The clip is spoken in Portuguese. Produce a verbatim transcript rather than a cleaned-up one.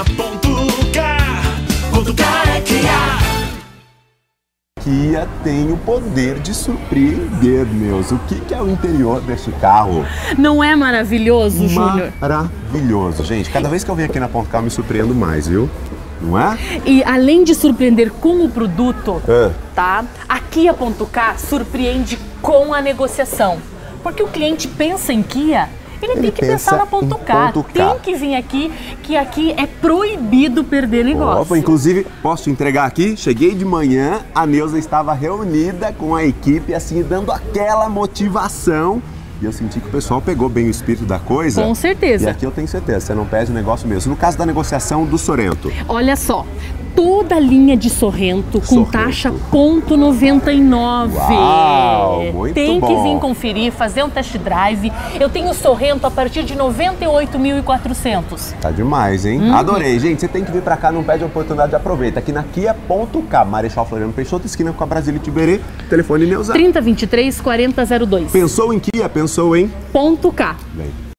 na ponto K. Ponto K é Kia. Kia tem o poder de surpreender, meus. O que, que é o interior deste carro? Não é maravilhoso, Júnior? Maravilhoso, gente. Cada vez que eu venho aqui na Ponto K, eu me surpreendo mais, viu? Não é? E além de surpreender com o produto, É. tá? A Kia Ponto K surpreende com a negociação. Porque o cliente pensa em Kia, ele, Ele tem que pensa pensar na Ponto em K. Ponto K. Tem que vir aqui, que aqui é proibido perder negócio. Opa, inclusive, posso te entregar aqui? Cheguei de manhã, a Neuza estava reunida com a equipe, assim, dando aquela motivação. E eu senti que o pessoal pegou bem o espírito da coisa. Com certeza. E aqui eu tenho certeza, você não perde o negócio mesmo. No caso da negociação do Sorento. Olha só, toda a linha de Sorrento com Sorrento. taxa ponto noventa e nove. Uau, muito Tem que bom. vir conferir, fazer um test drive. Eu tenho Sorrento a partir de noventa e oito mil e quatrocentos. Tá demais, hein? Uhum. Adorei, gente. Você tem que vir pra cá, não perde a oportunidade, aproveita. Aqui na Kia Ponto K, Marechal Floriano Peixoto, esquina com a Brasília e Tiberê. Telefone Neuza. trinta, vinte e três, quarenta, zero dois. Pensou em Kia? Pensou em... Ponto K. Bem.